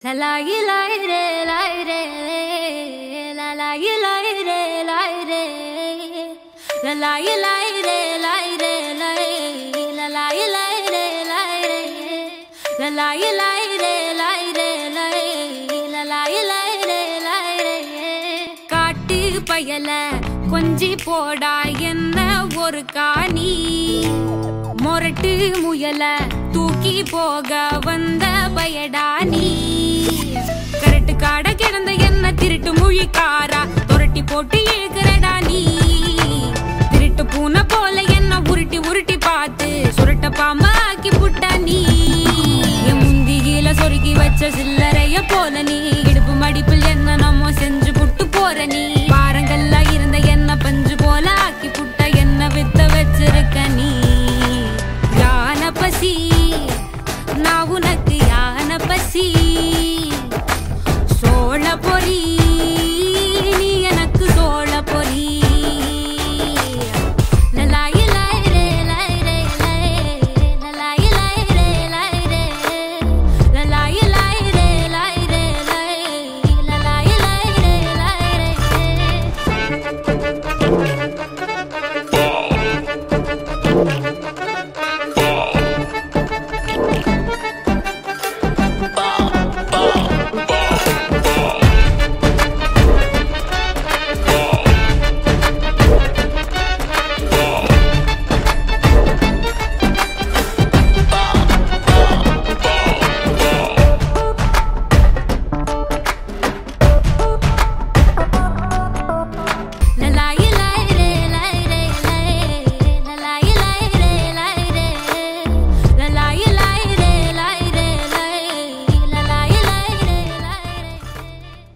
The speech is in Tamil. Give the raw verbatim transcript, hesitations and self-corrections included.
La la ye la re la re la la ye la re la re la la ye la re la re la la ye la re la re la la ye la re la re la la ye la re la re காட்டு பயல கொஞ்சி போடா என்ன ஒரு காணி மொரட்டு முயல தூக்கி போக வந்த பயடா நீ கரட்டு காட கிடந்த என்ன திருட்டு முழிக்காரா தொரட்டி போட்டு ஏகுறடா நீ திருட்டு பூனை போல என்ன உருட்டி உருட்டி பார்த்து சுருட்ட பாம்பா ஆக்கி புட்ட நீ என் முந்தியில சொருகி வச்ச சில்லறைய போல நீ